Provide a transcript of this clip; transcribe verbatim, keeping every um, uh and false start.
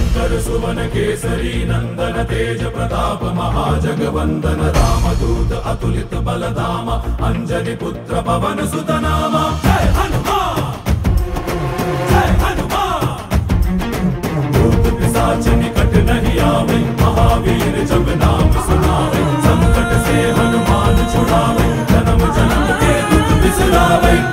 शंकर सुवन केसरी नंदन तेज प्रताप महाजगवंदन रामदूत अतुलित बलधाम अंजनी पुत्र पवन सुत नामा। जय हनुमान जय हनुमान। भूत पिशाच निकट नहीं आवे महावीर जब नाम सुनावे। संकट से हनुमान छुड़ावे जन्म जन्म के दुख बिसरावे।